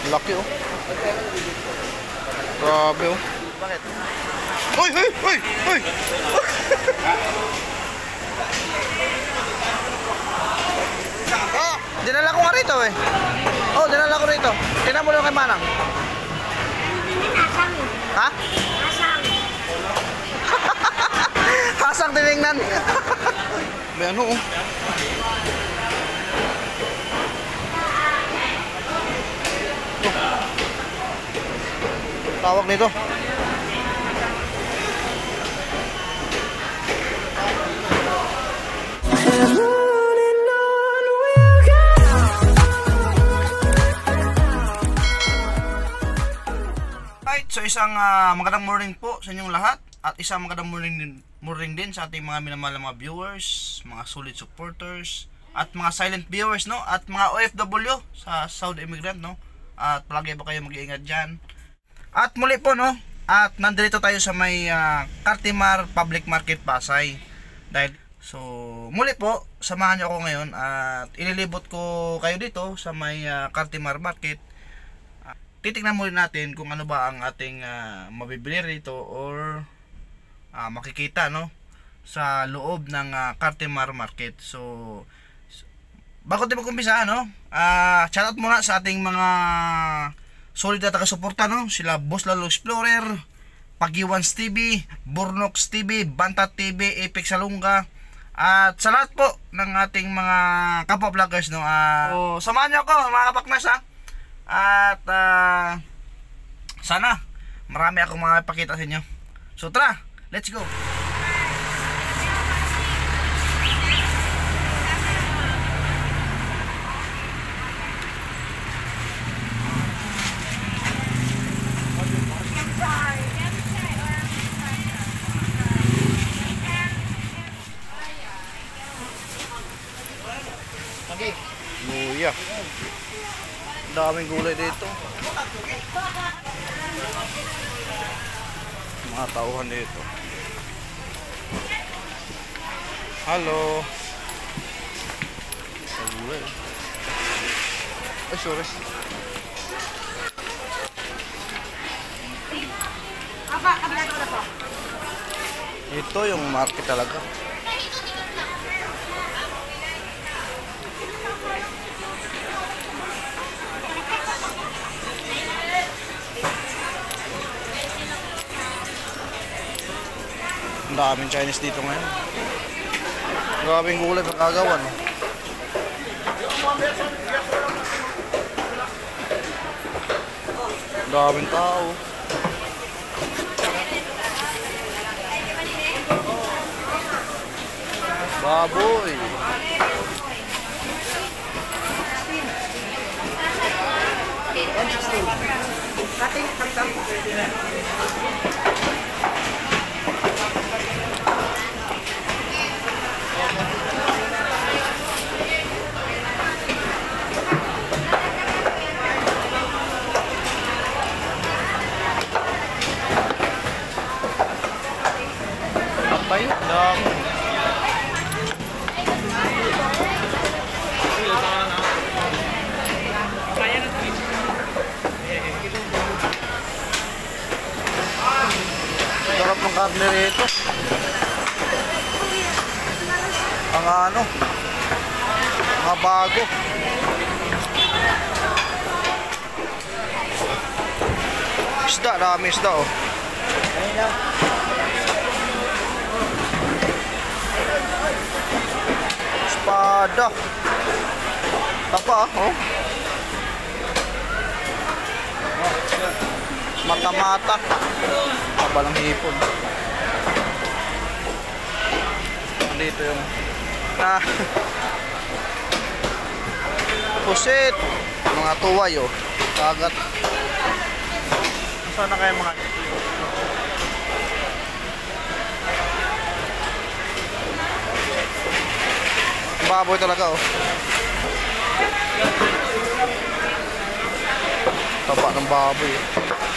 Laki oh. Grabe oh. Bakit? Hoy, hoy, hoy, hoy. Oh, dinala ko nga rito eh. Oh, dinala ko rito. Tingnan mo lang kay Manang. Ha? Hasang tinignan. May ano oh. Tawag nito. Right, so isang magandang morning po sa inyong lahat at isang magandang morning din sa ating mga minamahal na mga viewers, mga solid supporters at mga silent viewers, no, at mga OFW sa Saudi immigrant, no, at palagi po kayo mag-iingat dyan. At muli po, no, at nandito tayo sa may Cartimar Public Market Pasay. Dahil so muli po samahan niyo ako ngayon at ililibot ko kayo dito sa may Cartimar Market. Titingnan muna natin kung ano ba ang ating mabibili rito or makikita, no, sa loob ng Cartimar Market. So bago tayo mag-umpisa, no, shoutout muna sa ating mga solid na taga-suporta, no, sila Boss Lalo Explorer, Pagiwans TV, Burnox TV, Bantat TV, Apex Salunga, at sa lahat po ng ating mga kapwa vloggers, no. So samahan niyo ako mga kapaknas, ha. At sana marami akong makapakita sa inyo. So tara, let's go. Okay. Luya. Daming gulay dito. Mga tauhan dito. Halo. Sa gulay. Ay, sorry. Ito yung market talaga. Ang daming Chinese dito ngayon. Grabing gulay pagkagawan. Ang daming tao. Baboy. Patay, dami. Sarap ng karne rito. Ang ano, mga bago. Isda, dami isda oh. Espada. Tapa oh. Mata-mata. Kabalang hipon. Dito yung pusit. Mga tuway oh. Kagat. Saan na kaya mga baboy talaga oh. Taba ng baboy eh.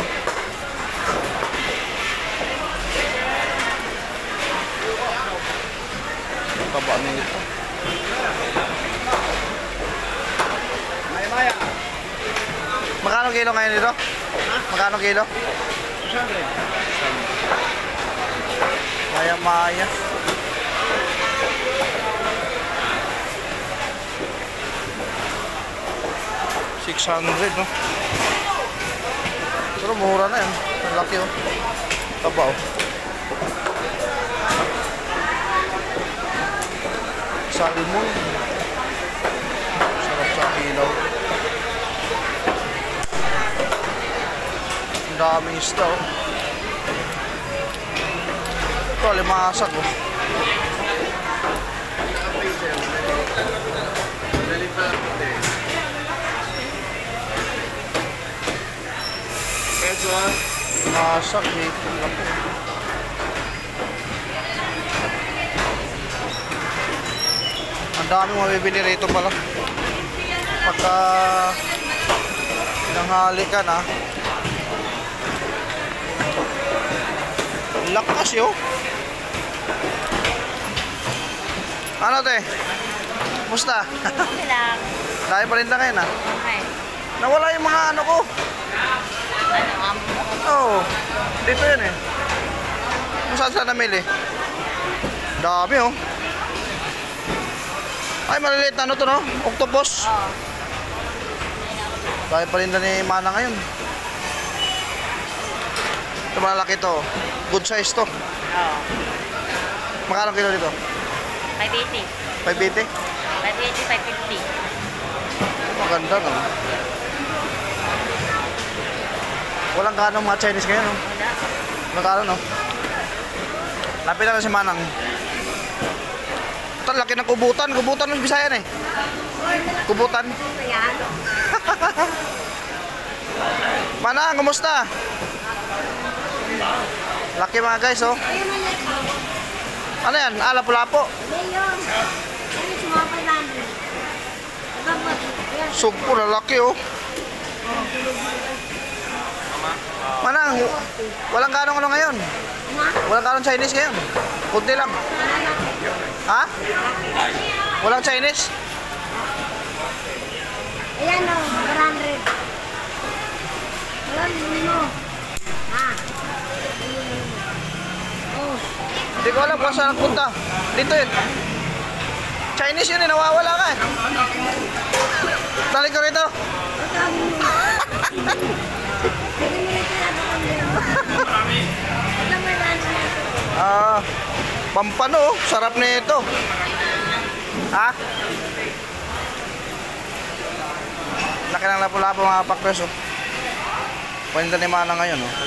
Taba nito. Magkano Magkano kilo ngayon dito? Magkano kilo? Maya-maya. 600, no? Pero mura na yan. Ang laki, oh. Taba, oh. Salmon. Sarap sa kilaw. Ang daming isda, oh. Ito, limasag, oh. Masak dito. Ang daming mabibili rito pala. Pagka nanghali ka na. Lakas yun. Ano te? Musta? Okay lang. Dahil pa rin na ngayon, ah. Okay. Nawala yung mga ano ko. Ano, amo? Oo. Dito yun eh. Kung saan saan namili. Dami oh. Ay, maliliit na ano to, no? Octopus. Oo. Dahil pa rin na ni Mana ngayon. Ito malaki to. Good size to. Oo. Magkano kilo dito? 580. 580? 580, 550. Maganda no. Walang ganong mga Chinese ngayon, no? Wala. Magkano, no? Lapitan na si Manang. Ito, laki ng kubutan. Kubutan ng Bisayan eh. Kubutan. Ayan. Manang, kumusta? Laki mga guys, oh. Ano yan? Lapu-lapu. Sugpo na laki, oh. Manang, walang ganong ano ngayon? Walang ganong Chinese ngayon? Kunti lang. Ha? Walang Chinese? Ayan o, 400. Walang mo. Ha? Oh. Hindi ko alam kung saan nagpunta. Dito yun. Chinese yun eh, nawawala ka eh. Talik ko rito. Ah, pampano, sarap na ito. Ha? Laki ng lapu-lapu mga pakres, oh. Paninda ni Mana ngayon, oh.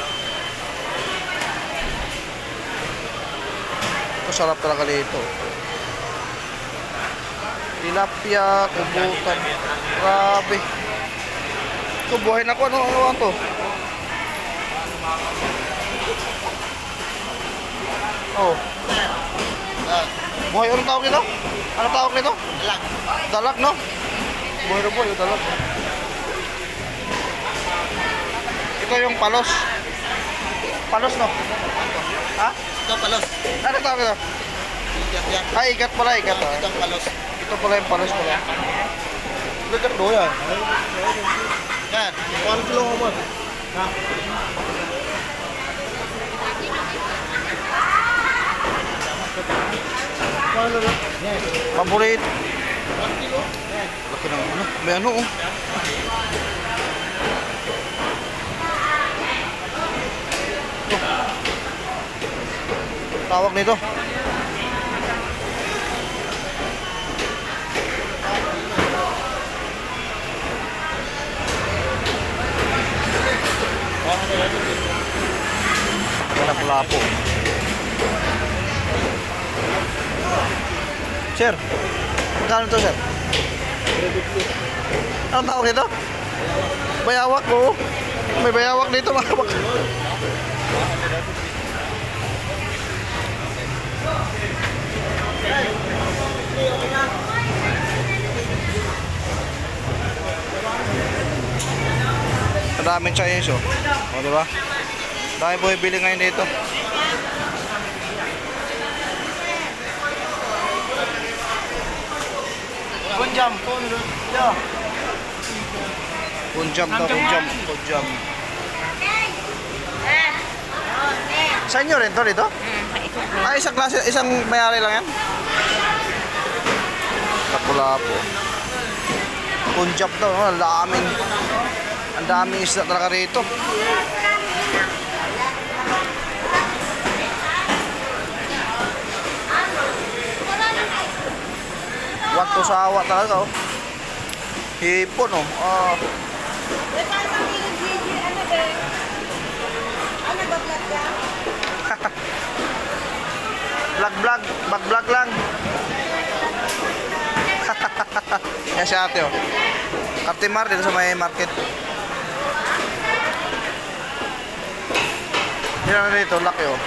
Ito, sarap talaga dito. Tilapia, kubutan. Grabe. Ito, buhay na ko. Ano to? Oh. Buhay, anong tawag nito? Anong tawag nito? Dalag. Dalag, no? Buhay na buhay, dalag. Ito yung palos. Palos, no? Ha? Ito palos. Ano tawag nito? Ikat yan. Ay, ikat pala, ikat. Ito ang palos. Ito pala yung palos pala. Ikat do yan. Yan. Paano kilo mo ba? Ha? Paano na? Yan. Paborit. 1 kilo. Yan. Laki ng ano. May ano, oh. Tawag nito. Lapu-lapu. Sir, magkano to, sir? Anong tawag nito? Bayawak po. May bayawak dito mga bak. Ang daming Chinese, oh. O, diba? Dahil po ibili ngayon dito. Gunjam. Yeah. Punjab daw, punjab. Punjab. Sa inyo rin to dito? Ah, isang klase, isang mayari lang yan? Lapu-lapu. Punjab daw, ang daming. Ang daming isda talaga rito. Waktu sawa talaga oh. Hipon oh. Oh. Vlog lang. Yan si ate oh. Kaptimar dito sa may market. Yan na dito, laki oh.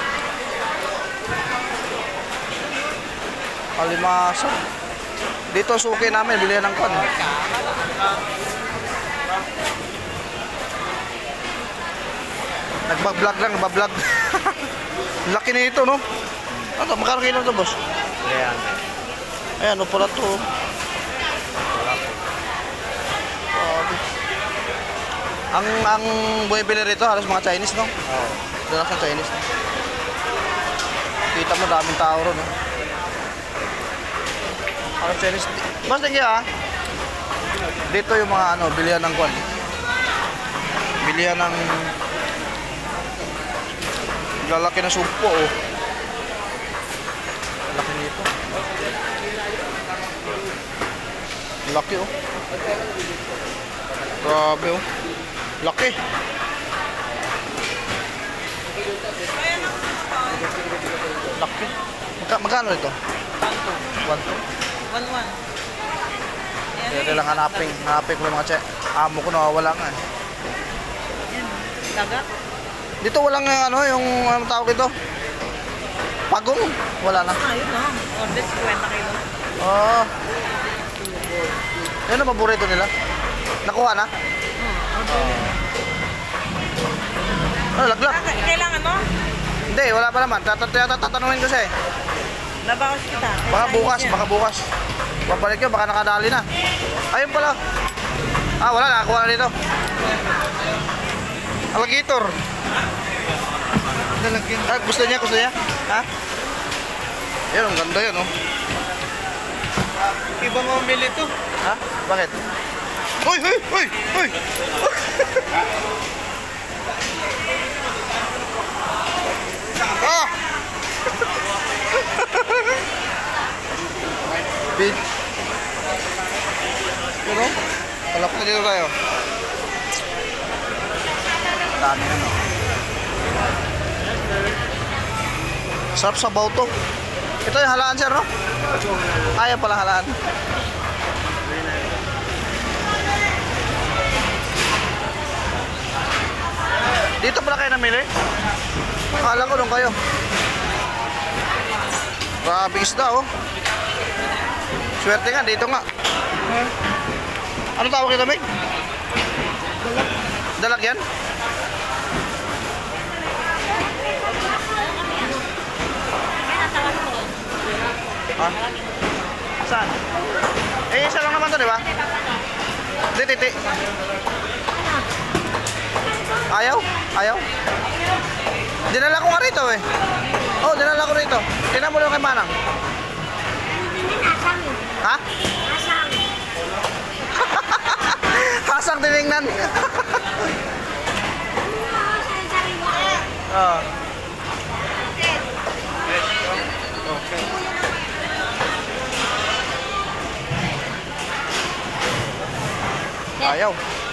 Alimasa. Dito suki namin, bilihan ng kon. Nagbablog lang, nagbablog. Laki nito no. Ano, magkano kilo to, boss? Ayan. Ayan, ano pala to? Ang buwibili rito, halos mga Chinese, no? Oo. Dalas ng Chinese, no? Kita mo, daming tao ron, no? Halos Chinese. Boss, thank you, ha? Dito yung mga, ano, bilihan ng kwan. Bilihan ng lalaki na sumpo, oh. Laki nito. Laki, oh. Grabe, oh. Laki. Laki. Magkano ito? 1-2. 1-1. Kaya lang hanapin ko yung mga amo ko nawawala nga eh. Dagat? Dito walang yung anong tawag ito? Pagong? Wala na. Ayun na. Order 50 kilo. Oh. Yan ang paborito nila. Nakuha na? Ano, laglag? Kailangan mo? Hindi, wala pa naman. Tatanungin ko siya eh. Nabawas kita. Baka bukas. Babalik yun, baka nakadali na. Ayun pala. Ah, wala, nakakuha na dito. Alligator. Ah, gusto niya? Ha? Yan, ang ganda yan, oh. Iba mo mili to. Ha? Bakit? Hoy! Ah! Big. Yun, oh. Palap na dito tayo. Dami na, no? Sarap sa baw to. Ito yung halaan, sir, no? Ayaw pala halaan. Dito pala kayo namili? Akala ko nung kayo. Grabe isda, oh. Swerte nga, dito nga. Ano tawag ito, Meg? Dalag yan? Ha? Saan? Eh, isa lang naman to, di ba? Titi. Ayaw? Dinala ko nga rito, eh. Oh, dinala ko rito. Tingnan mo lang kay Manang. Ha? Hasang tinignan. Oh. Okay. Ayaw.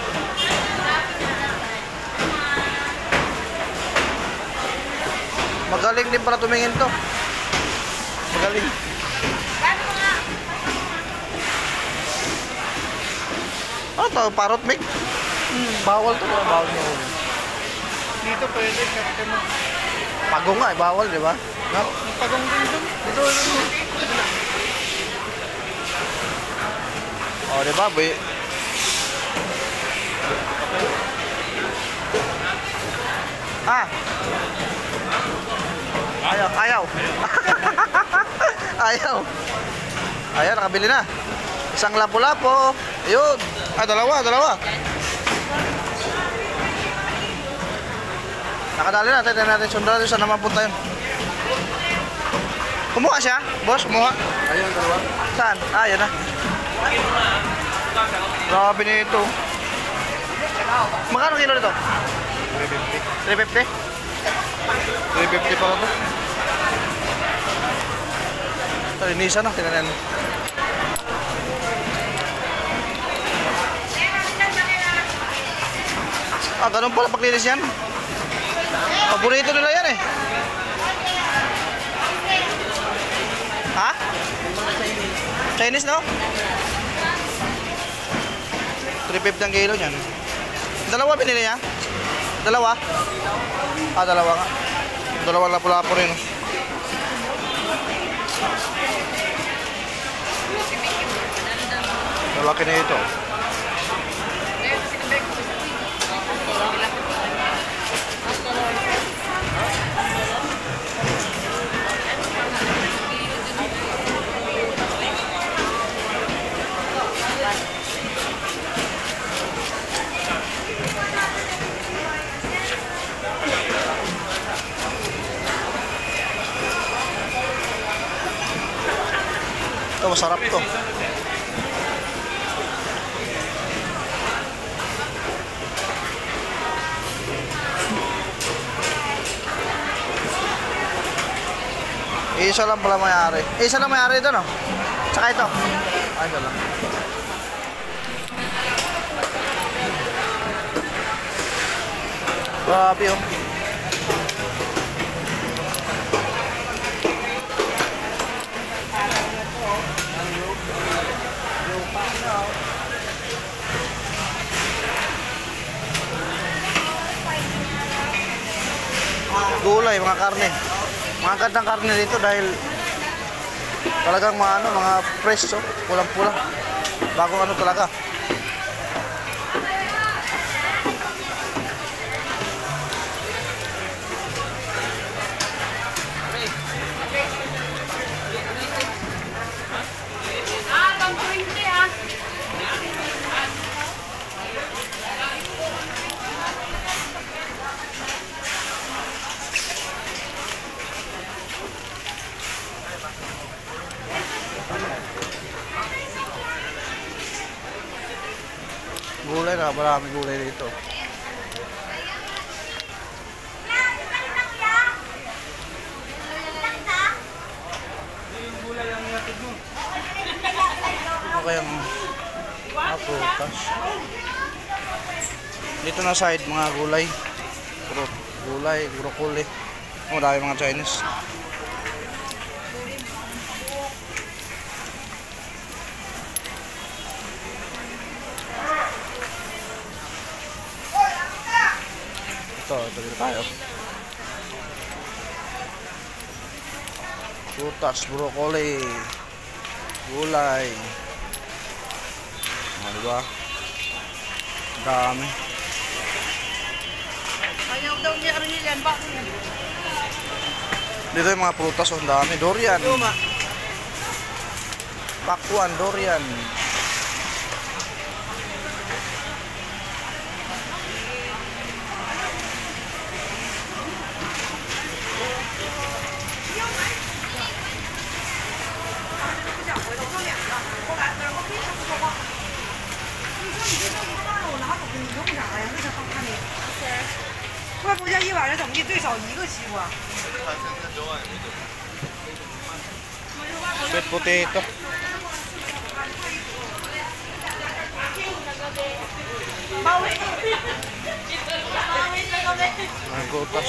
Magaling din pala tumingin to. Magaling. Ano to? Parrot, Mick? Bawal to. Bawal na huli. Dito pwede kapte mo. Pagong nga, bawal, di ba? No? Pagong din dun. Dito. Oh, di ba, boy? Ah. Ayaw. Ayaw, nakabili na. Isang lapu-lapo. Ayun. Ah, dalawa. Nakadali na, tayo natin sundan natin saan naman punta yun. Kumuha siya? Boss, kumuha? Ayun, dalawa. Saan? Ah, yan na. Grabe na ito. Magkano kilo nito? 350. 350? 350 pala to. Ito, inisa na, tingnan yan. Ah, ganun pala paglinis yan. Paborito nila yan eh. Ha? Chinese, no? 350 ang kilo niyan. Dalawa binili niya? Dalawa? Ah, dalawa nga. Dalawa lapu-lapu rin. Lalaki na ito. Ito, masarap to. Isa lang pala may-ari. Isa lang may-ari ito, no? Tsaka ito. Ay, isa lang. Grabe, oh. Gulay, mga karne. Mga gandang karne dito dahil talagang mga ano, mga fresh, oh, pulang-pula. Bagong ano talaga. Gulay na, marami gulay dito. Ano kayang prutas? Dito na side, mga gulay. Puro gulay, broccoli. Marami mga Chinese. Ito dito tayo. Prutas, broccoli, gulay. Ano ba? Dami. Ayaw daw niya rin yan. Bakit yan? Dito yung mga prutas, ang dami. Durian. Pakwan, durian. Sweet potato. Ang gutas.